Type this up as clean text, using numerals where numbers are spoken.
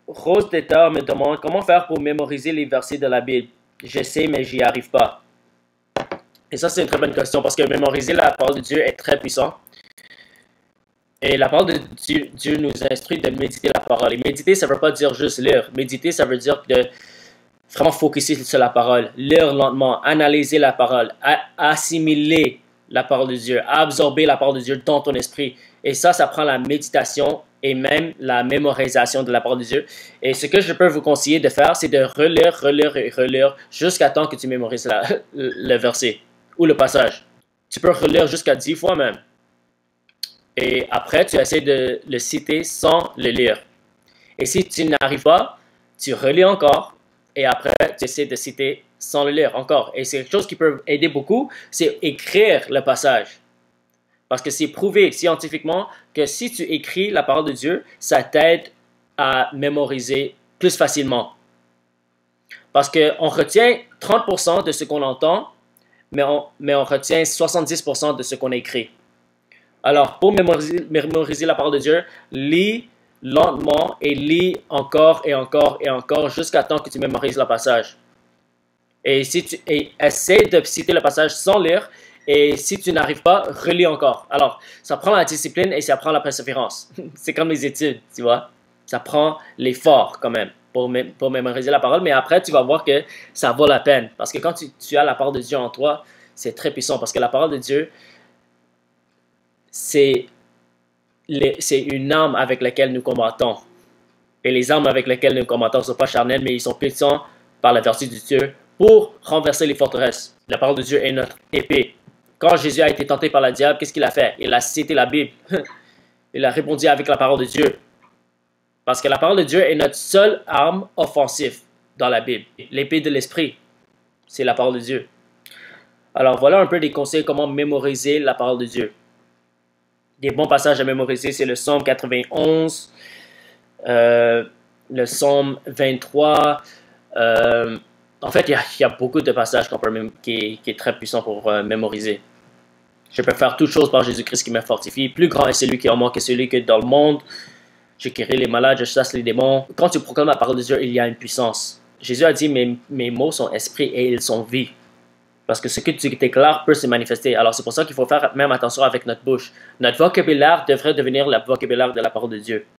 Rose Déter me demande comment faire pour mémoriser les versets de la Bible. J'essaie, mais j'y arrive pas. Et ça, c'est une très bonne question parce que mémoriser la parole de Dieu est très puissant. Et la parole de Dieu nous instruit de méditer la parole. Et méditer, ça ne veut pas dire juste lire. Méditer, ça veut dire de vraiment focuser sur la parole. Lire lentement, analyser la parole, assimiler la parole de Dieu, absorber la parole de Dieu dans ton esprit. Et ça prend la méditation et même la mémorisation de la parole de Dieu. Et ce que je peux vous conseiller de faire, c'est de relire, relire et relire jusqu'à temps que tu mémorises le verset ou le passage. Tu peux relire jusqu'à 10 fois même. Et après, tu essaies de le citer sans le lire. Et si tu n'arrives pas, tu relis encore et après, tu essaies de citer sans le lire encore. Et c'est quelque chose qui peut aider beaucoup, c'est écrire le passage. Parce que c'est prouvé scientifiquement que si tu écris la parole de Dieu, ça t'aide à mémoriser plus facilement. Parce qu'on retient 30% de ce qu'on entend, mais on retient 70% de ce qu'on écrit. Alors, pour mémoriser la parole de Dieu, lis lentement et lis encore et encore et encore jusqu'à temps que tu mémorises le passage. Et essaie de citer le passage sans lire. Et si tu n'arrives pas, relis encore. Alors, ça prend la discipline et ça prend la persévérance. C'est comme les études, tu vois. Ça prend l'effort quand même pour mémoriser la parole. Mais après, tu vas voir que ça vaut la peine. Parce que quand tu as la parole de Dieu en toi, c'est très puissant. Parce que la parole de Dieu, c'est une arme avec laquelle nous combattons. Et les armes avec lesquelles nous combattons ne sont pas charnelles, mais ils sont puissants par la vertu de Dieu pour renverser les forteresses. La parole de Dieu est notre épée. Quand Jésus a été tenté par le diable, qu'est-ce qu'il a fait? Il a cité la Bible. Il a répondu avec la parole de Dieu. Parce que la parole de Dieu est notre seule arme offensive dans la Bible. L'épée de l'esprit, c'est la parole de Dieu. Alors voilà un peu des conseils comment mémoriser la parole de Dieu. Des bons passages à mémoriser, c'est le Psaume 91, le Psaume 23. En fait, il y a beaucoup de passages qui est très puissant pour mémoriser. Je peux faire toutes choses par Jésus-Christ qui me fortifie. Plus grand est celui qui est en moi que celui qui est dans le monde. Je guéris les malades, je chasse les démons. Quand tu proclames la parole de Dieu, il y a une puissance. Jésus a dit, mes mots sont esprit et ils sont vie. Parce que ce que tu déclares peut se manifester. Alors c'est pour ça qu'il faut faire même attention avec notre bouche. Notre vocabulaire devrait devenir le vocabulaire de la parole de Dieu.